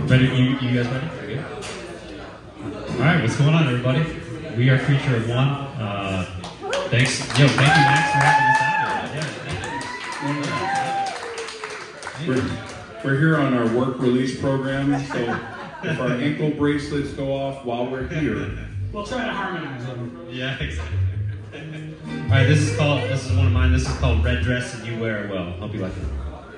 Ready? You guys ready? Good. All right, what's going on, everybody? We are Creature of One. Thank you, Max, for having us out here. We're here on our work release program, so if our ankle bracelets go off while we're here, we'll try to harmonize them. Yeah, exactly. All right, this is one of mine. This is called Red Dress and You Wear It Well. Hope you like it.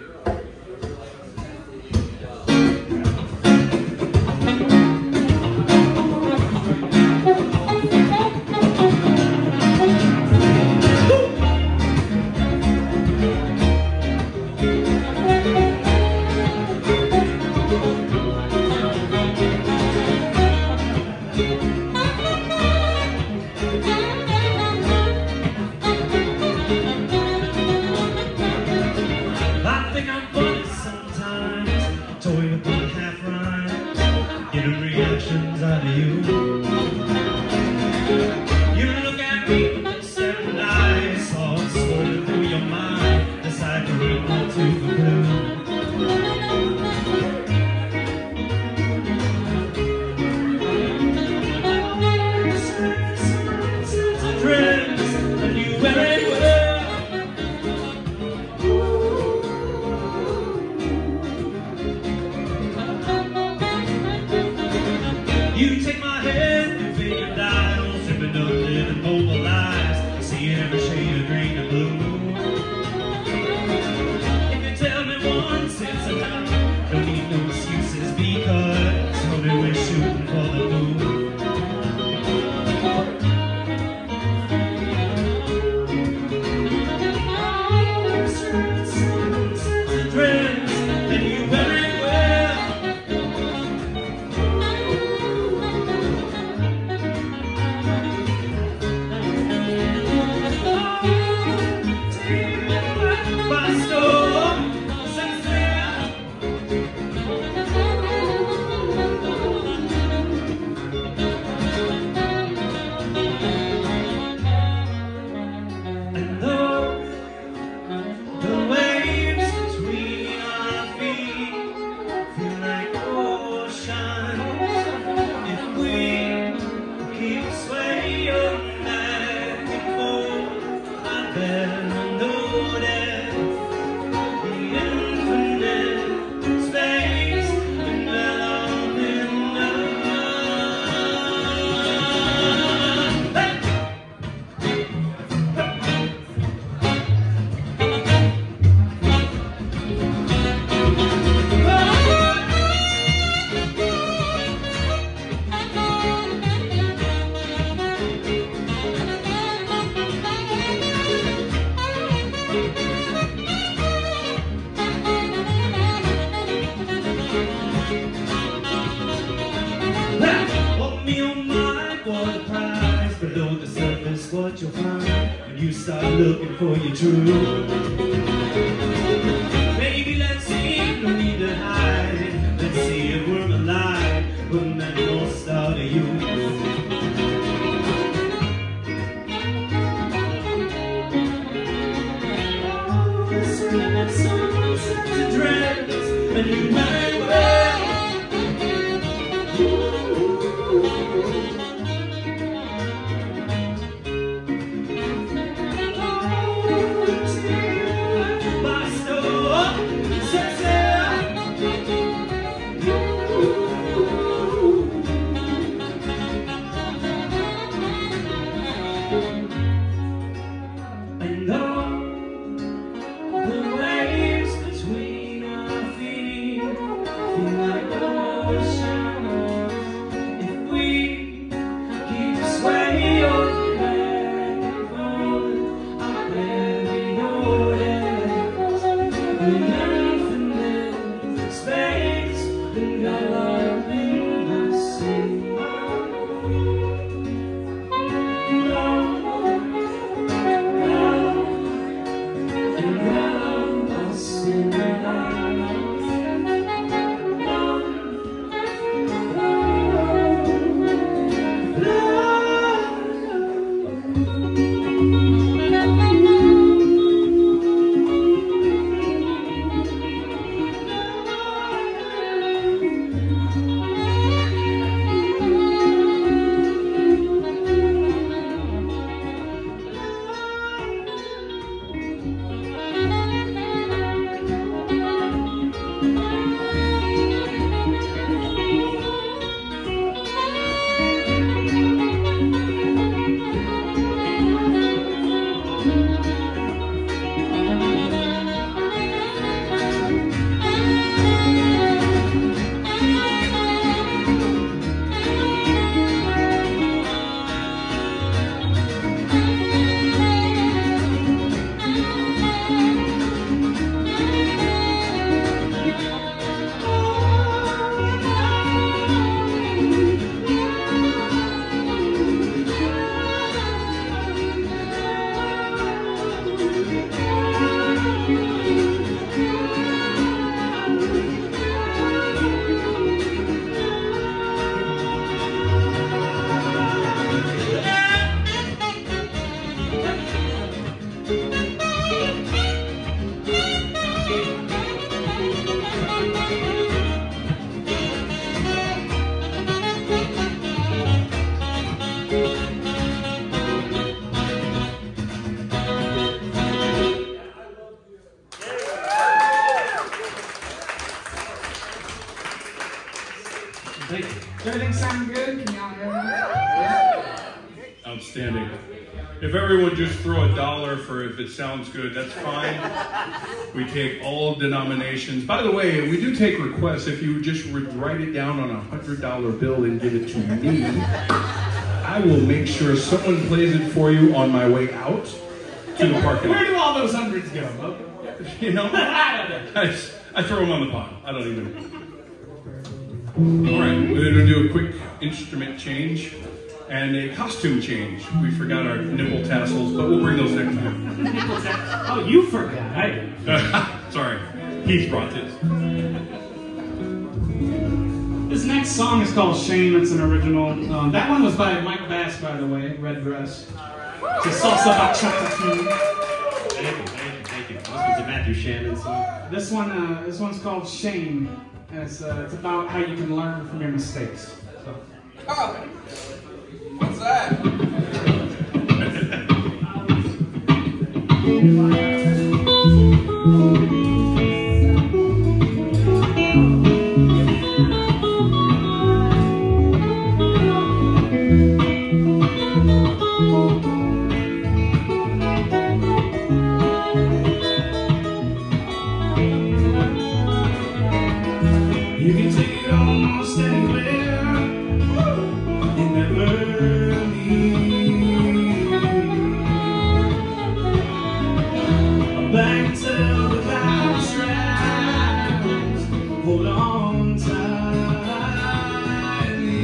Looking for your truth. Baby, let's see, no need to hide. Let's see if we're alive. Putting that north star to you. Such a dress, and you might well. Thank you. Does everything sound good? Can y'all hear me? Outstanding. If everyone just throw $1 for if it sounds good, that's fine. We take all denominations. By the way, we do take requests. If you would just write it down on a $100 bill and give it to me, I will make sure someone plays it for you on my way out to the parking lot. Where do all those hundreds go, Bo? You know, I throw them on the pot. I don't even. All right, we're going to do a quick instrument change and a costume change. We forgot our nipple tassels, but we'll bring those next time. Oh, you forgot. I didn't. Sorry, Heath brought this. This next song is called Shame. It's an original. That one was by Mike Bass, by the way. Red Dress. It's a salsa bachata tune. Thank you. This was a Matthew Shannon song. This one's called Shame. And it's about how you can learn from your mistakes. So. Oh, what's that? You can take it almost anywhere. You never leave. A blank tale without straps. Hold on tightly.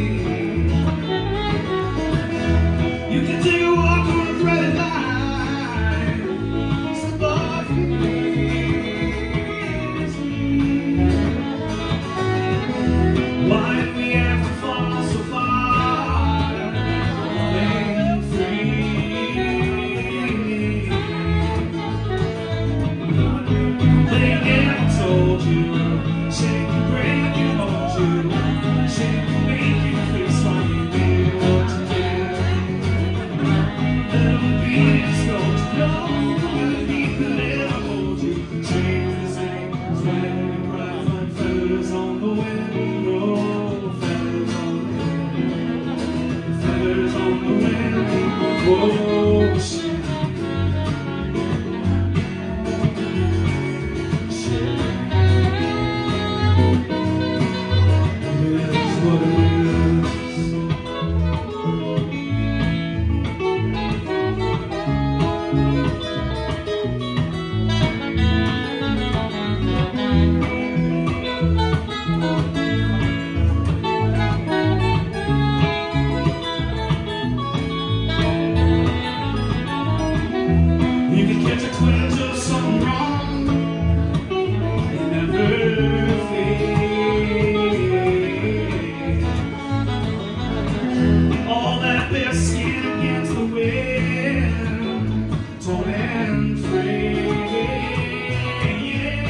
You can take a walk on a threaded line. Step off your knees. Why do we have to fall so far? Running free. They never told you. Shake and break and hold you. Shake and make you face while you did what you did. Little beats don't you know? Good people never hold you. Shake the same as when you cry like feathers on the wind. Feathers on the wind, oh shit. Shit. It is what it You can catch a twinge of something wrong. It never fades. All that bare skin against the wind, torn and frayed.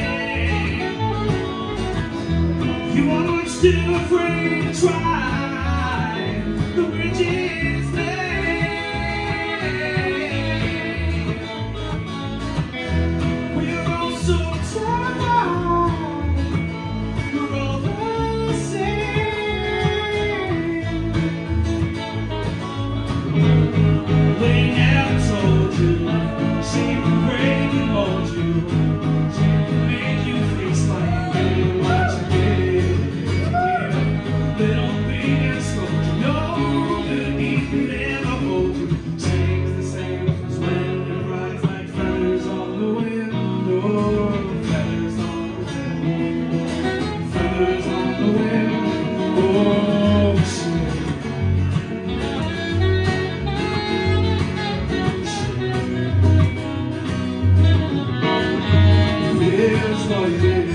You are much too afraid to try. The bridge is there. We're all so tired. We're all the same. They never told you. Shame and break and mold you. Shame can make you face like you did what you did. Little big and slow. No good need to never hold you. Shame's the same as when it rides like feathers on the wind. Oh, feathers on the wind. Feathers on the wind. Oh, shit. Here's what it is.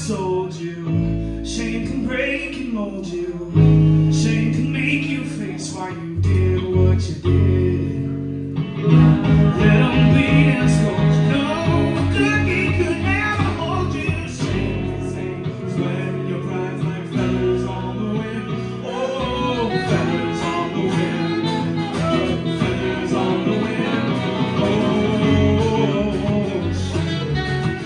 told you. Shame can break and mold you. Shame can make you face why you did what you did. Let them bleed and scold you. No cookie could never hold you. Shame is when your pride's like feathers on the wind. Oh, feathers on the wind. Feathers on the wind. Oh, shame.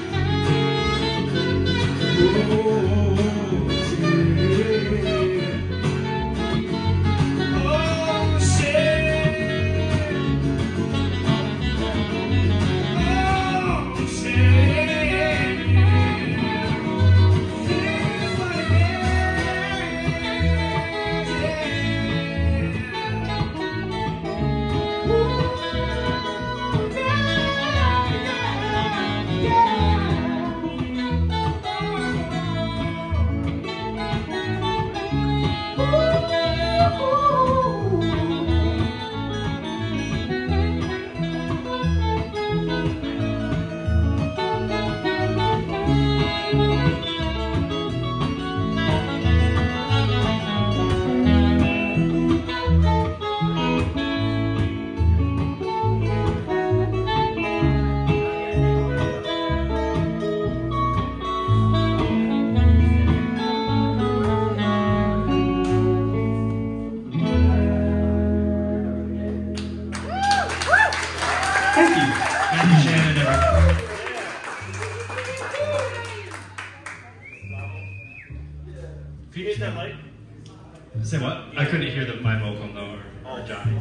Say what? I couldn't hear my vocal note or Johnny's.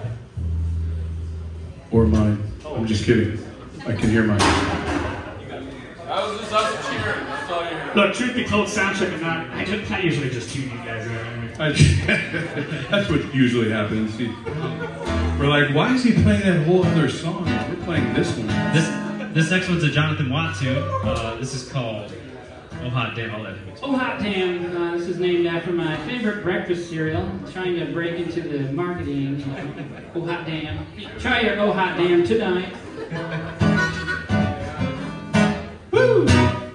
Or mine. I'm just kidding. I can hear mine. That was just us cheering. That's all you heard. Look, truth be told, soundcheck and not. I usually just tune you guys out. That's what usually happens. We're like, why is he playing that whole other song? We're playing this one. This next one's a Jonathan Watt tune. This is called Oh Hot Damn. I'll let him explain. Oh Hot Damn, this is named after my favorite breakfast cereal. Trying to break into the marketing. Oh Hot Damn. Try your Oh Hot Damn tonight. Woo!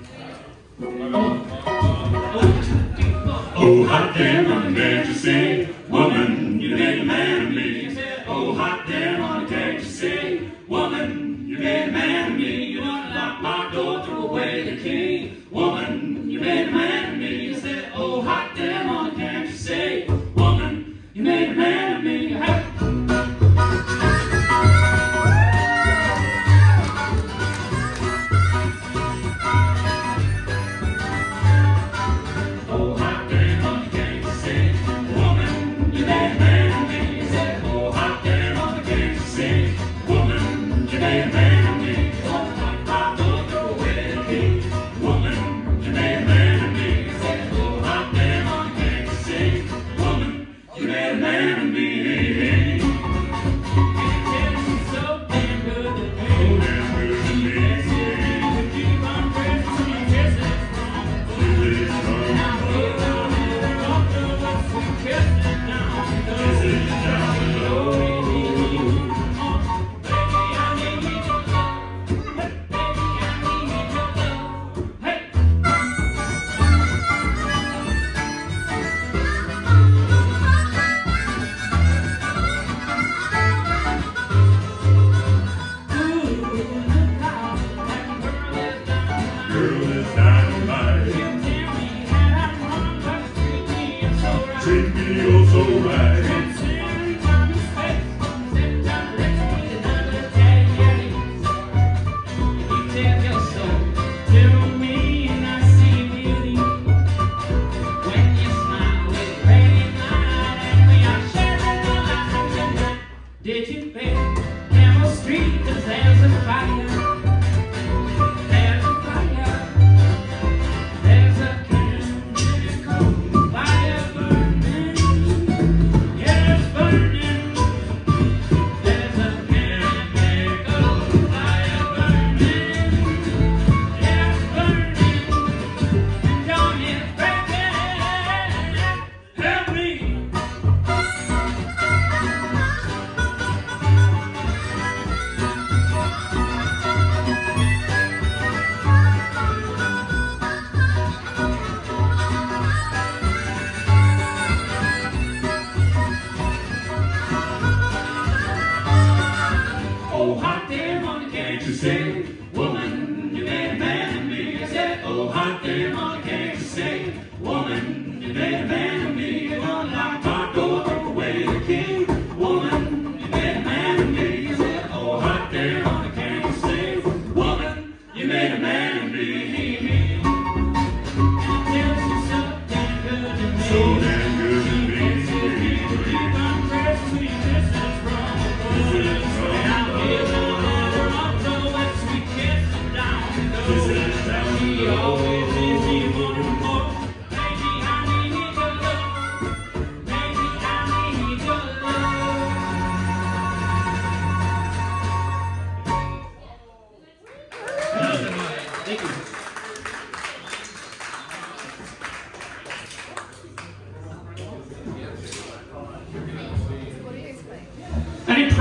Oh, hot damn, on the can't you see? Woman, you made a man of me. Oh Hot Damn, on can't you see? Woman, you made a man of me. You don't lock my door, threw away the key. Woman, you made a man of me. You said, oh hot damn, on can't you see? Woman, you made a man of me. Oh hot damn, on can't you see? Woman,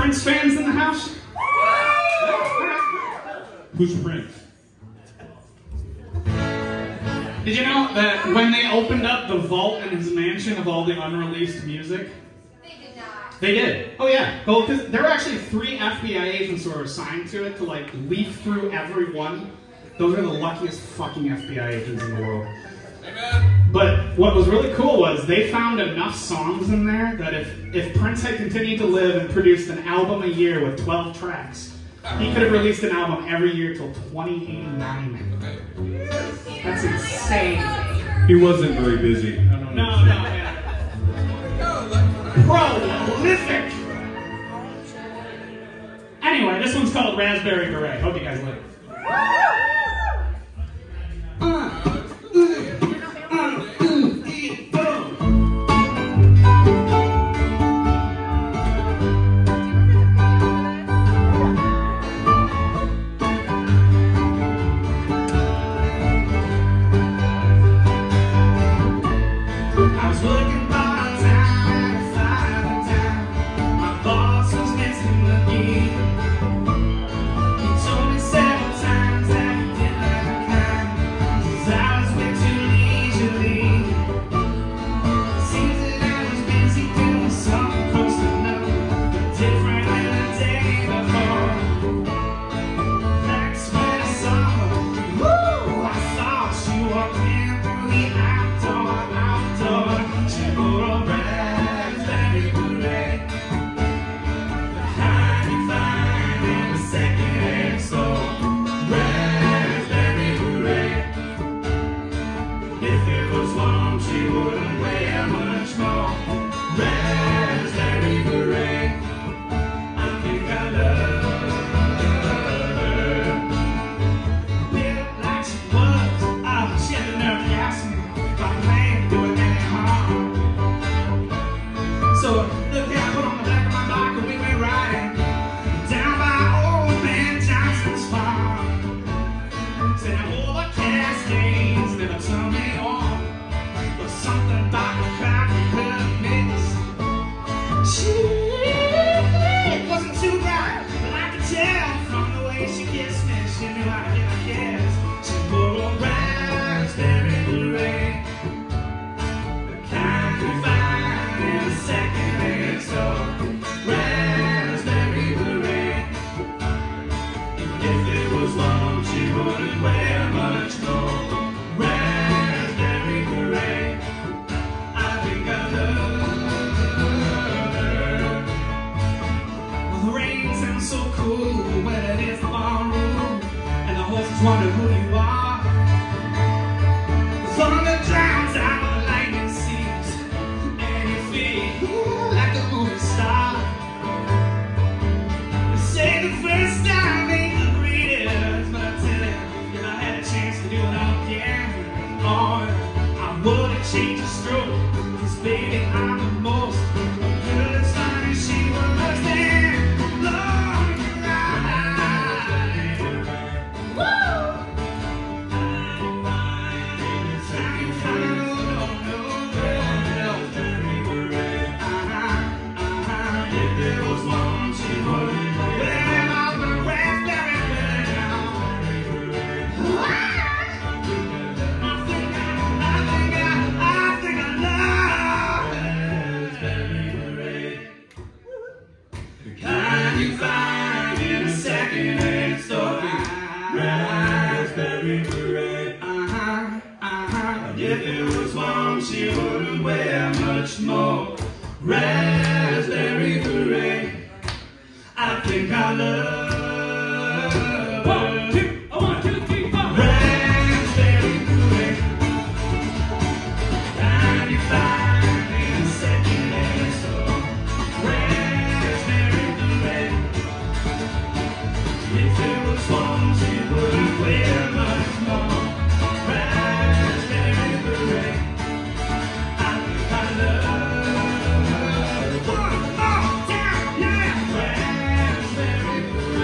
Prince fans in the house? Who's Prince? Did you know that when they opened up the vault in his mansion of all the unreleased music? They did not. They did. Oh yeah. Well, because there were actually 3 FBI agents who were assigned to it to like leaf through every one. Those are the luckiest fucking FBI agents in the world. Amen. But what was really cool was they found enough songs in there that if Prince had continued to live and produced an album a year with 12 tracks, he could have released an album every year till 2089. That's insane. He wasn't very busy. I don't know. No, yeah. Prolific! Anyway, this one's called Raspberry Beret. Hope you guys like it. I was working part-time at 5 in town. My boss was missing the key. He told me several times that he didn't like my kind, 'cause I was way too leisurely. It seems that I was busy doing something close to nothing, but different than the day before. That's when I saw her. Woo! I saw her. She walked in through the outdoor. She wore a raspberry beret, the kind you find in a second-hand store. Raspberry beret. If it was long, she wouldn't wear much more. Raspberry beret. I think I love her. Built like she was. Oh, she had the nerve to ask me if I planned to do it any harm. So the guy put on the back of my bike and we went riding down by old man Johnson's farm. Said I wore the Cascades, never turned me on, but something about the crowd we could have missed. She wasn't too bright, but I could tell from the way she kissed me. She knew how to get a kiss. She wore a raspberry beret, the kind you find in a second-hand store. Raspberry beret. If it was long, she wouldn't wear much more. Raspberry beret. I think I love her. Well, the rain sounds so cool when it is the barroom, and the horses wonder who you are. The thunder drowns out the lightning seeps, and you feel like a movie star. They say the first time ain't the greatest, but I tell you, if I had a chance to do it all again, oh, I wouldn't change a stroke, 'cause baby, I'm the most good as fine as she was then. Long ride. Woo! Raspberry beret. If it was long, she wouldn't wear much more. Raspberry beret. I think I love her. 1, 2, 1, 2, 3, 4. Raspberry beret. Kind you find in a second-hand store. Raspberry beret. If it was long, she wouldn't wear much more. Raspberry beret. I think I love her. One more time, yeah. Raspberry beret.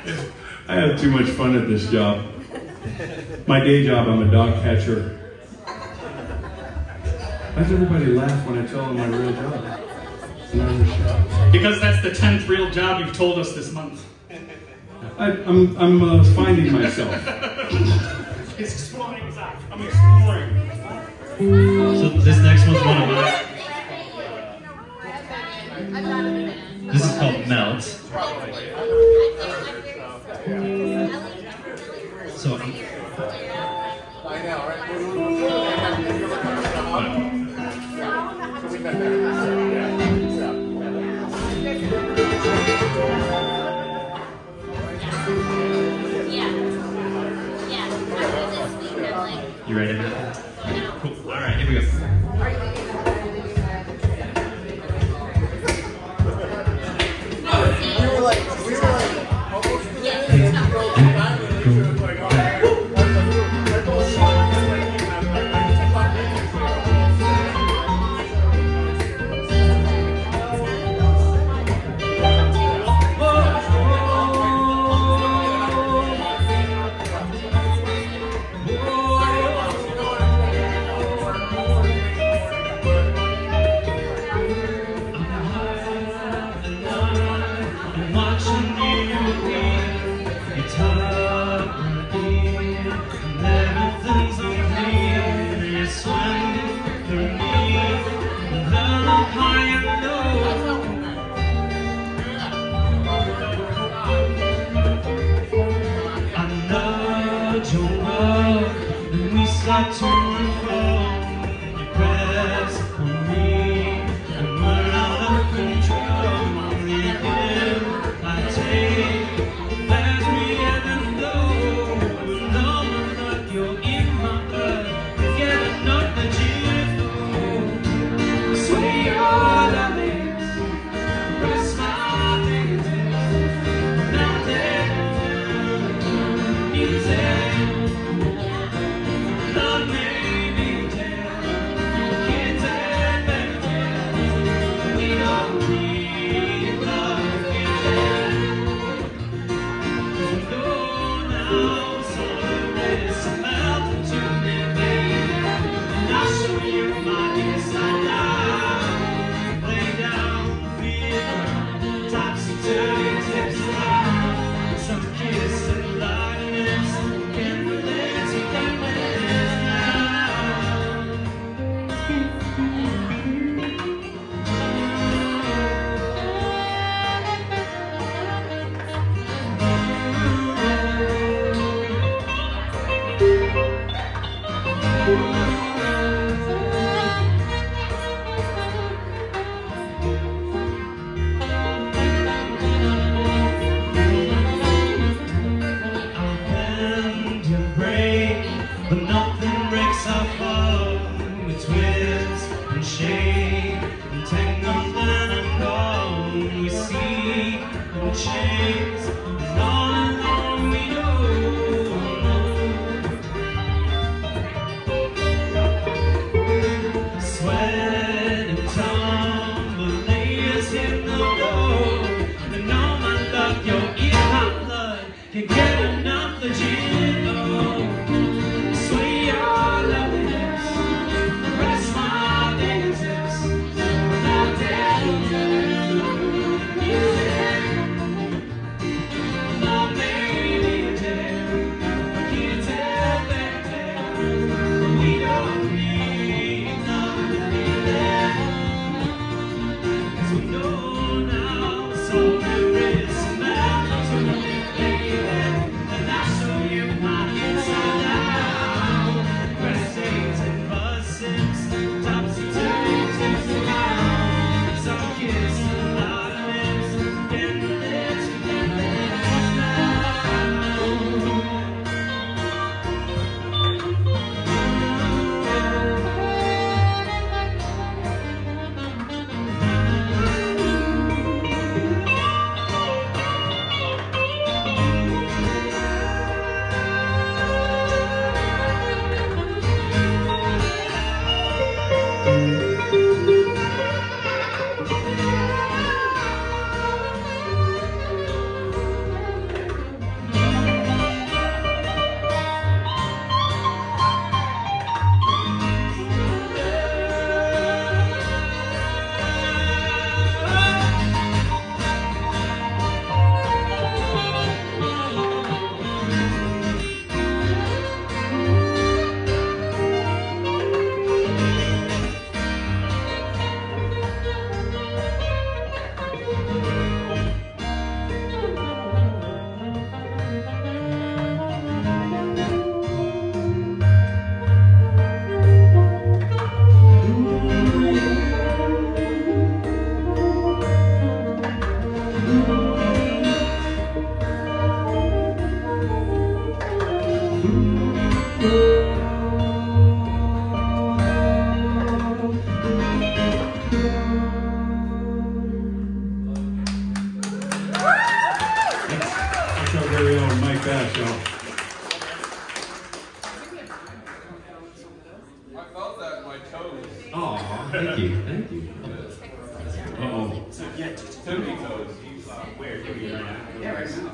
I have too much fun at this job. My day job, I'm a dog catcher. Why does everybody laugh when I tell them my real job? Because that's the 10th real job you've told us this month. I'm finding myself. It's exploring, Zach. I'm exploring. So this next one's one of mine. This is called Melt. So I know, right? you ready, Matt? Cool. All right, here we go. Start to unfold, you press on me, and we're out of control. The air I take bears me even though, and all my luck, you're in my blood. Get another jiggle, sway your lovings, press my fingertips, now there, music. Love made me tell, can't turn back now. We don't need love again. We know now, so let's melt into me, baby. And I'll show you my inside life. Lay down, feel topsy-turvy, tips down. Some kiss and lightness can relate to that man. Bend and break, but nothing breaks our fall. We twist and shake and tangle and unfold. We seek and chase, and all along we know. Sweat and tumble, layers in the road, and all my love, you're in my blood. Can't get enough of you. Sway your loveliness, press my fingertips, now there, music. Love made me tell, I can't tell back there. We don't need nothing there, 'cause we know now, so there is nothing to me, baby. very own Mike Bash, y'all. I felt that in my toes. Oh, thank you, thank you. Uh-oh. Tippy toes. Where? Here we are. Yeah, right now.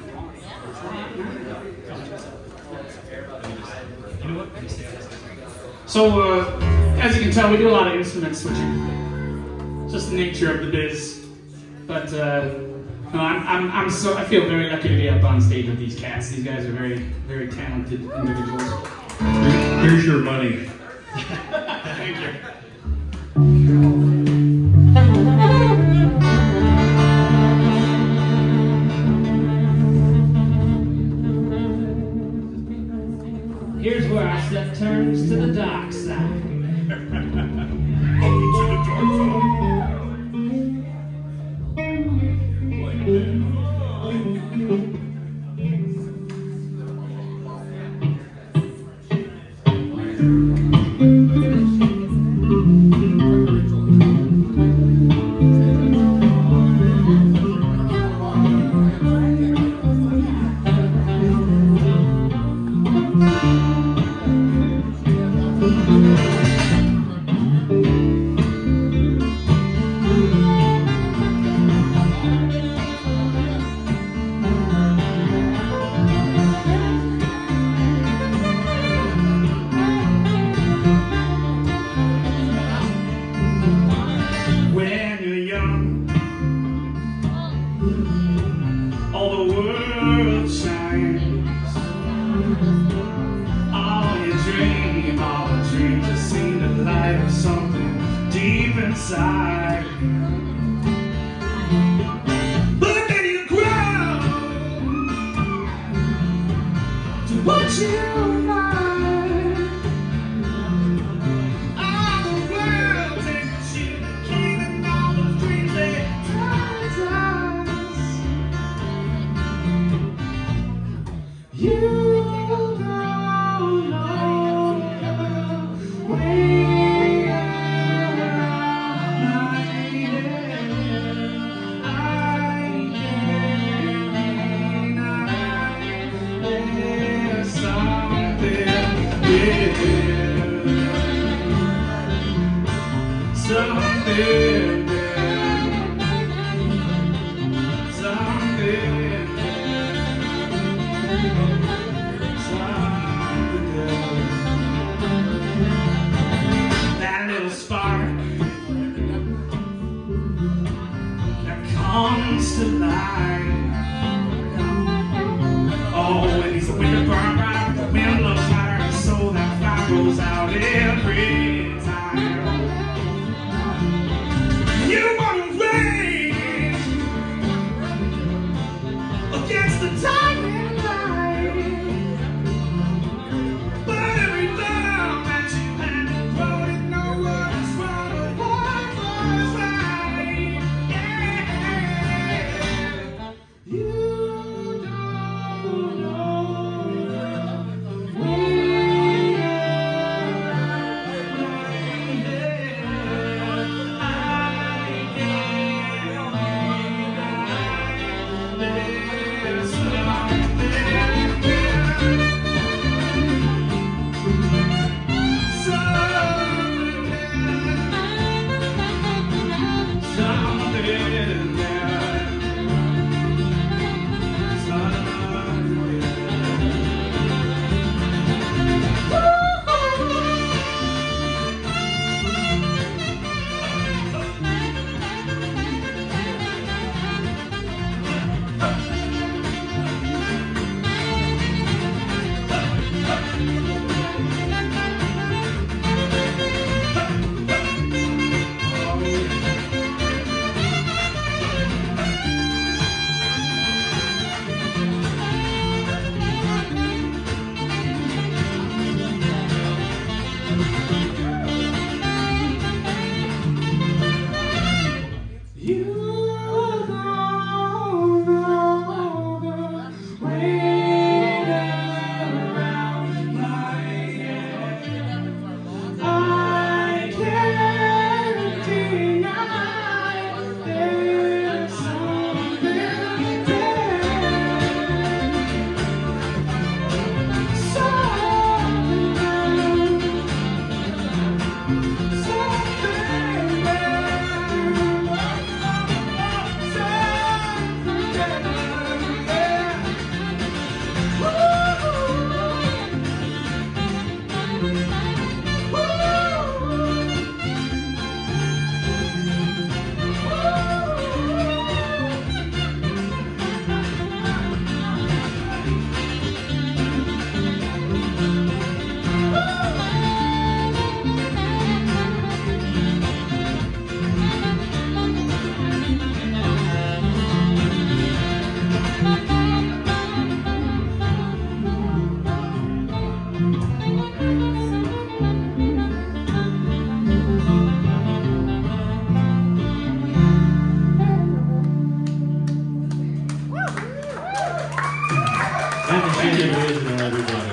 You know what? So, as you can tell, we do a lot of instrument switching. Just the nature of the biz. But no, I feel very lucky to be up on stage with these cats. These guys are very, very talented individuals. Here's your money. Thank you. Here's where our step turns to the dark side. Welcome to the dark side. All the world shines. All you dream, all the dreams just seem to light up something deep inside. But then you grow to what you like. All the world takes you to king and all the dreams they paradise. You don't know where there's something there. Something there. Something that little spark that comes to life. Oh, when he's a winter burn bright, the wind blows higher, and so that fire goes out. That's a shit original, everybody.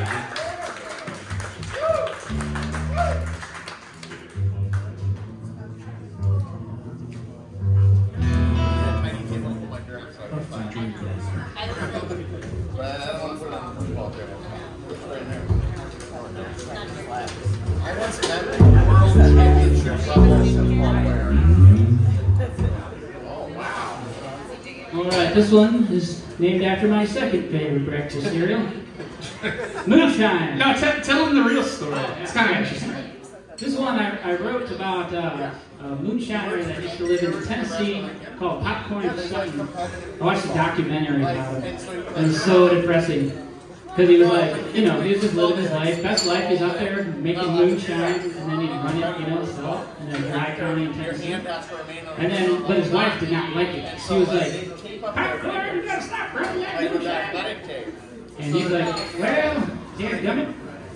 Alright, this one is named after my second favorite breakfast cereal. Moonshine. No, tell them the real story. It's kind of interesting. This one I wrote about a moonshiner that used to live in Tennessee called Popcorn Sutton. I watched a documentary about him. It was so depressing. Because he was like, you know, he was just living his life. Best life, he's up there making moonshine, and then he'd run it, you know, himself, in a dry county in Tennessee. And then, but his wife did not like it. She was like, Popcorn, you gotta stop running that moonshine. And he's like, well, dadgummit.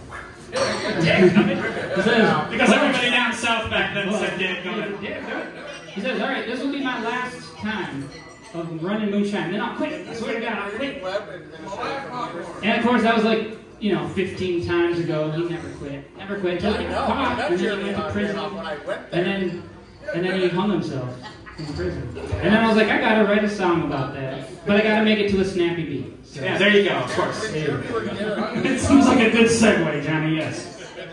He says, Because everybody down south back then said dadgummit. He says, all right, this will be my last time of running moonshine. Then I'll quit. I swear to God, I'll quit. And of course, that was like, you know, 15 times ago. He never quit. Never quit until he got caught. And then he went to prison. And then he hung himself in prison. And then I was like, I gotta write a song about that. But I gotta make it to a snappy beat. So, Yeah, there you go, of course. It seems like a good segue, Johnny, yes.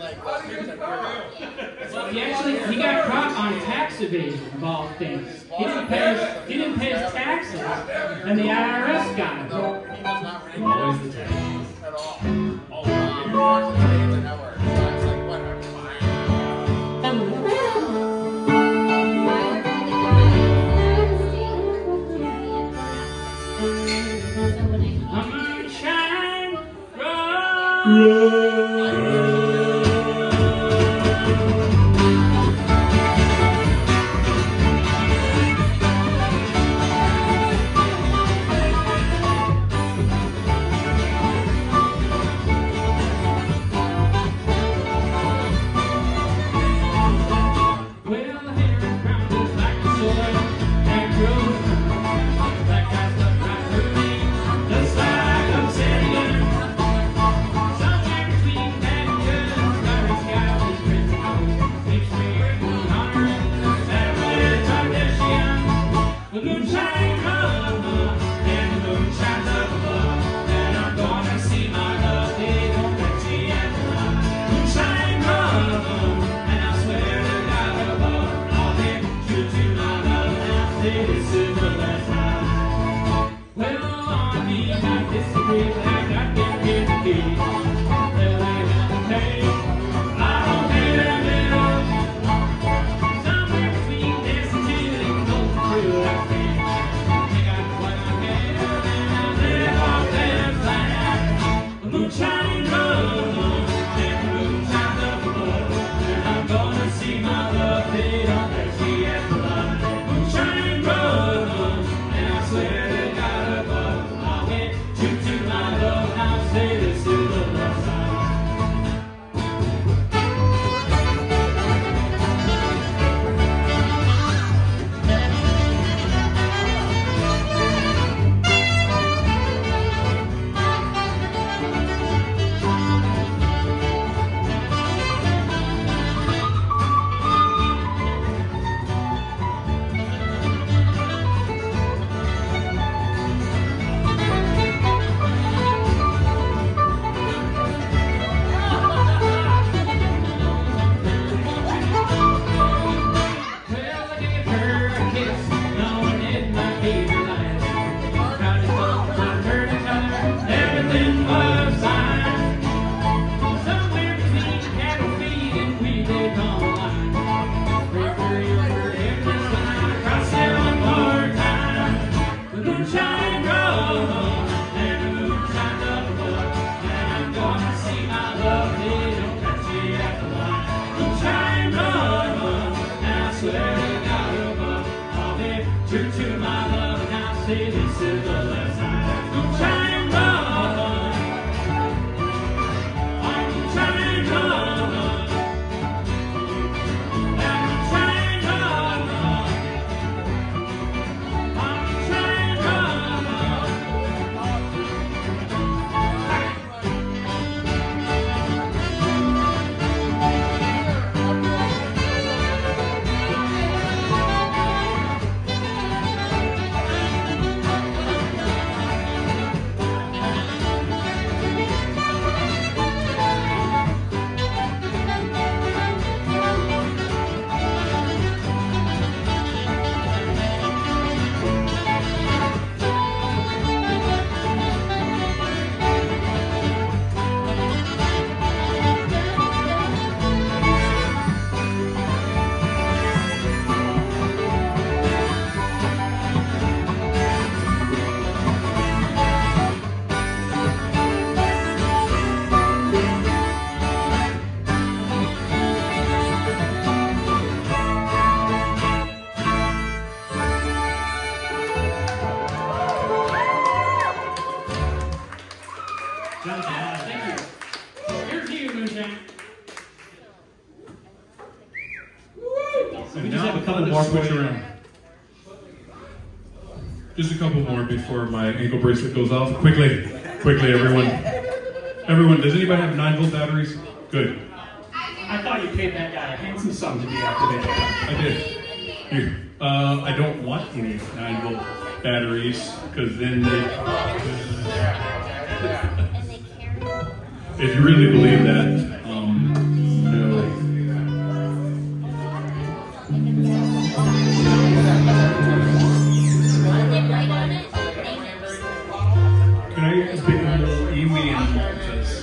He got caught on tax evasion, of all things. He didn't pay his taxes, and the IRS got him. Always the tax. My love. Thank you. Here's to you, Moonshine. And We just now have a couple let more us switch for you. around. Just a couple more before my ankle bracelet goes off. Quickly, everyone. Everyone, does anybody have 9-volt batteries? Good. I thought you paid that guy a handsome sum to be activated. I did. Here. I don't want any 9-volt batteries because then they. If you really believe that, no. Can I get a big little Ewee and just...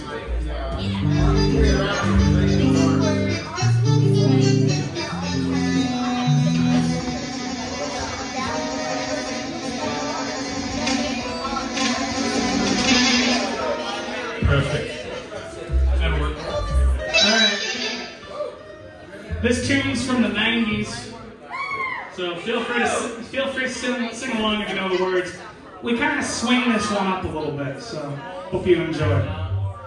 Perfect. That'll work. Alright. This tune's from the 90s. So feel free to sing along if you know the words. We kind of swing this one up a little bit, so hope you enjoy it.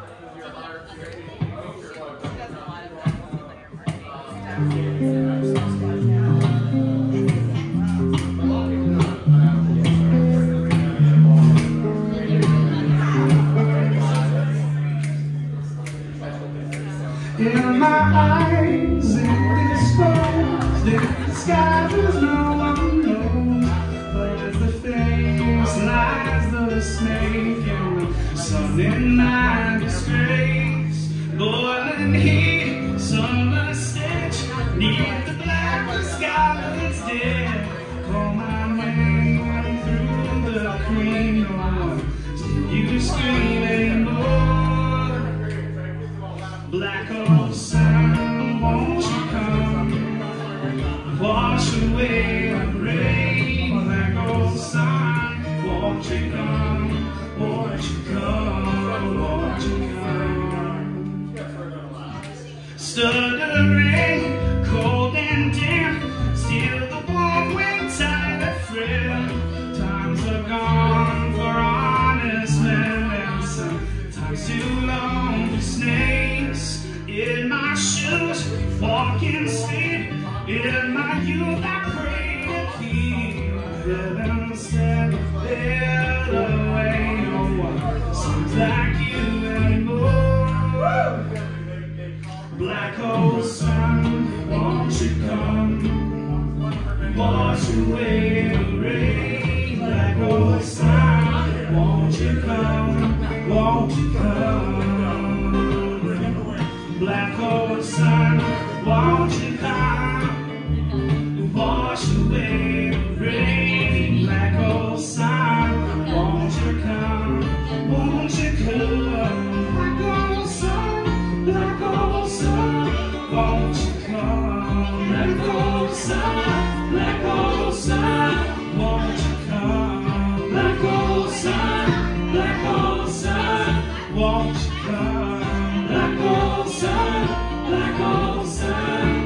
In my eyes, it exposed in the sky, there's no one knows. But as the face lies the snake and the sun in my disgrace. Boiling heat, summer stench, neath the black sky that's dead. Call my name through the cream, no one till you scream anymore. Black hole sun, won't you come? Wash away the rain. Black hole sun, won't you come? Won't you come? Won't you come? Stuttering, cold and damp, still the warm wind tide that friend. Times are gone for honest men, and sometimes too long for snakes. In my shoes, walking speed. In my youth, I pray to keep heaven set it away. No one seems like you anymore. Black hole sun, won't you come? Wash away the rain. Black hole sun, won't you come? Won't you come? Black hole sun, won't you come? Wash away the rain. Black hole sun, won't you come? Won't you come? Black hole sun, black hole sun, won't you come? Black hole sun, black hole sun, won't you come? Black hole sun, black hole sun, won't you come? Black hole sun, black hole sun.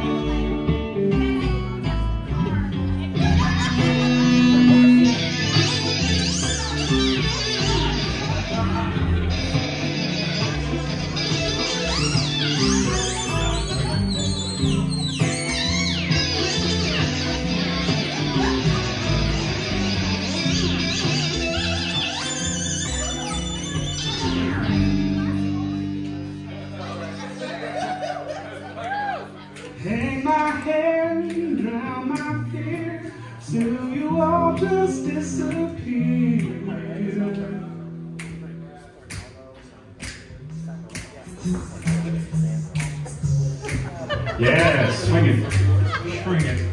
Hang my head, drown my fear, till you all just disappear. Yeah, swing it. Swing it.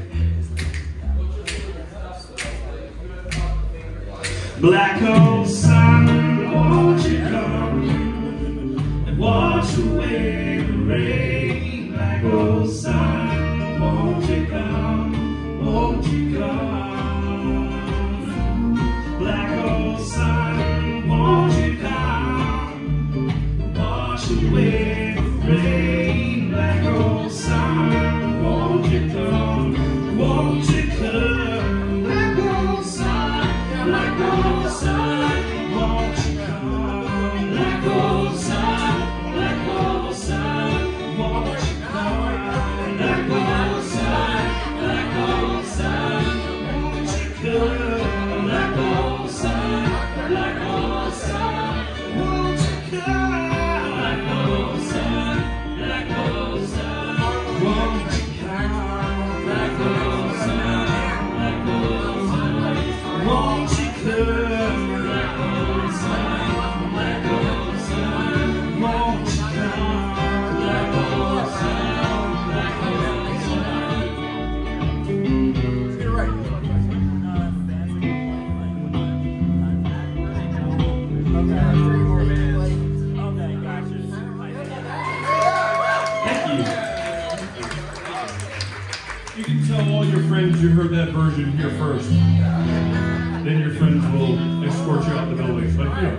Black hole sun, won't you come and wash away the rain? Black hole sun, won't you come? Won't you come? Black hole sun, won't you come? Wash away the rain. Black hole sun, won't you come? Won't you come? Black hole sun, black hole sun, won't you come? Black hole your friends you heard that version here first. Then your friends will escort you out the building. But you know.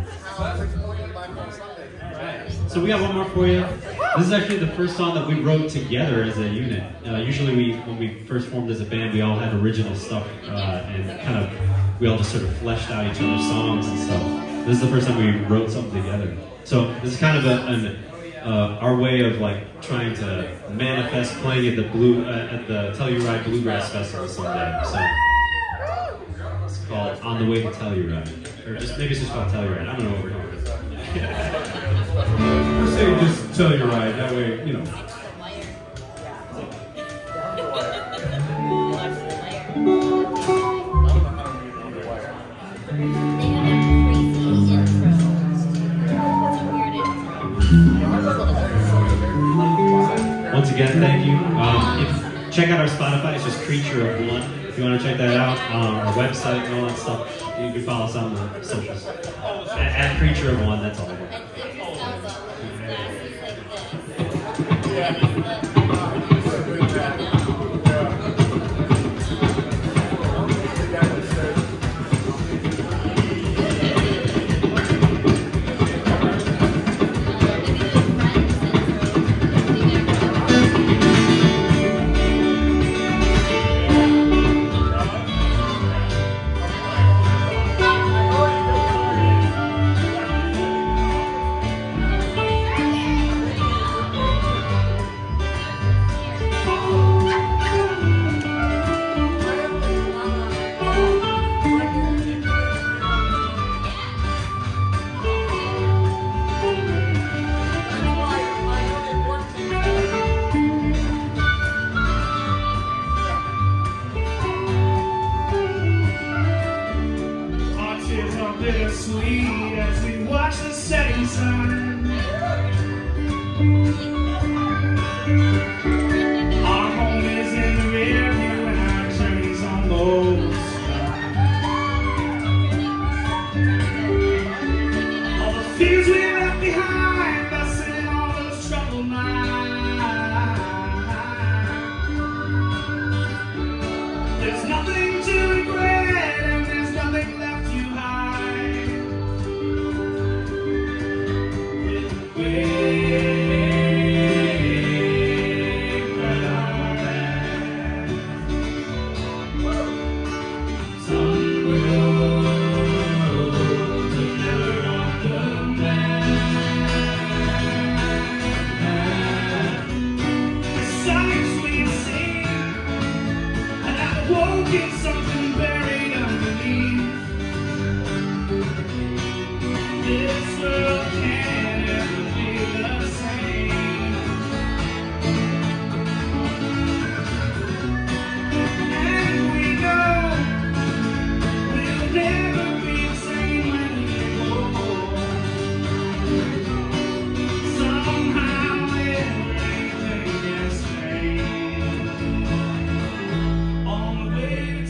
So we got one more for you. This is actually the first song that we wrote together as a unit. Usually when we first formed as a band, we all had original stuff and kind of, we all just sort of fleshed out each other's songs and stuff. This is the first time we wrote something together. So this is kind of our way of like trying to manifest playing at the Telluride Bluegrass Festival someday. So it's called On the Way to Telluride. Or just, maybe it's just called Telluride. I don't know what we're doing. I say just Telluride, that way, you know. Once again, thank you. Check out our Spotify, it's just Creature of One. If you want to check that out, our website and all that stuff, you can follow us on the socials. At Creature of One, that's all. Bittersweet as we watch the setting sun. Our home is in the rear view and our journey's almost done. All the fears we left behind, us in all those troubled minds. There's nothing to regret and there's nothing left to hide. Something buried underneath. This world can't ever be the same. And we know we'll never be the same when we go. Somehow everything gets changed. On the way to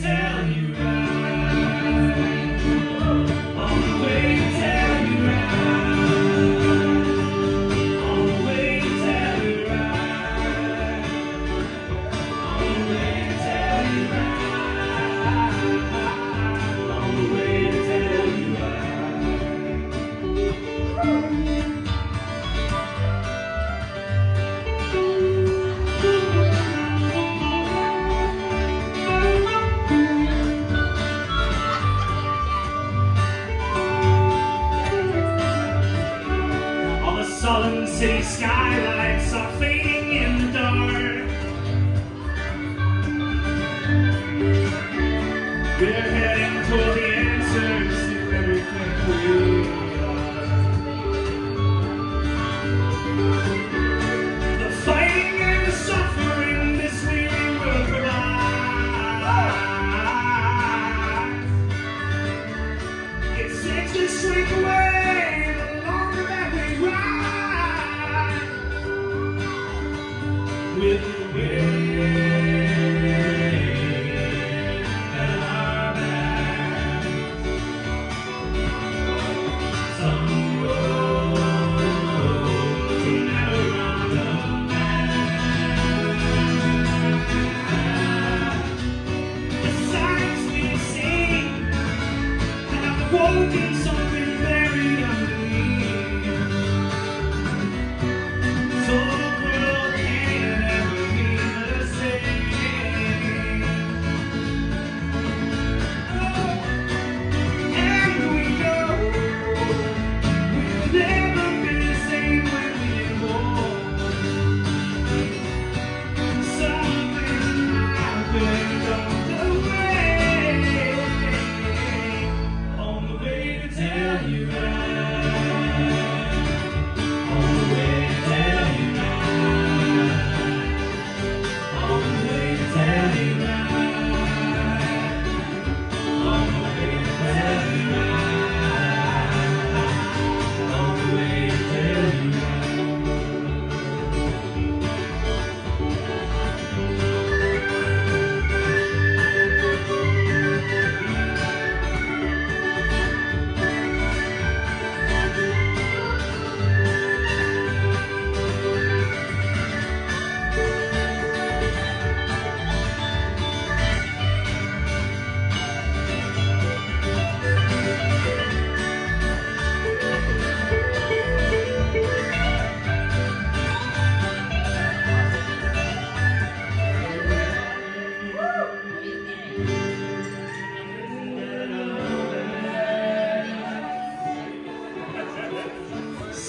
Telluride, on the way to Telluride, on the way to Telluride, on the way to Telluride, on the way to sullen city skylights are fading in the dark. We're heading toward the answers to everything we are. The fighting and the suffering this weary world provides. It seems to shrink away the longer that we ride. With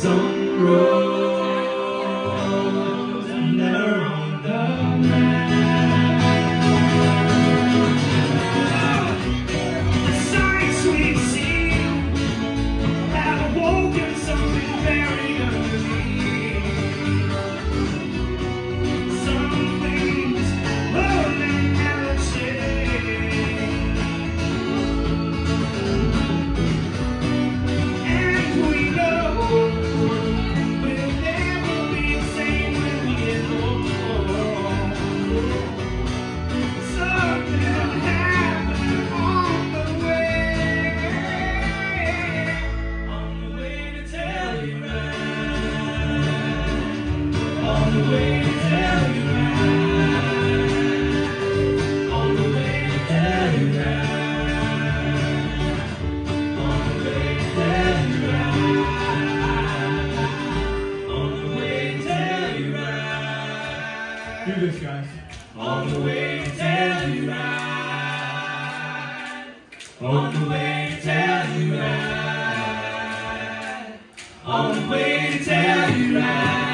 Some roads are never on the map. The sights we've seen have awoken something buried underneath. Some things will never change. And we know we'll never be the same when we get old. Something happened on the way to tell you right, on the way to tell you right, on the way to tell you right, on the way to tell you right, on the way to tell you right. Do this, guys. On the way to tell you right. On the way to tell you right. On the way to tell you right.